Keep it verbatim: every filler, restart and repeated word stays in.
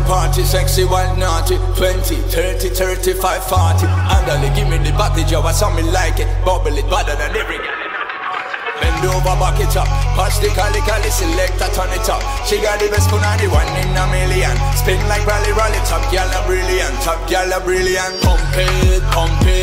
party, sexy, wild, naughty. Twenty, thirty, thirty-five, forty. Andale, give me the body, Joe, I saw me like it. Bubble it better than every girl. Bend over, back it up. Pass the cali cali, select a turn it up. She got the best punani, one in a million. Spin like rally rally, top girl a brilliant, top girl a brilliant. Pump it, pump it.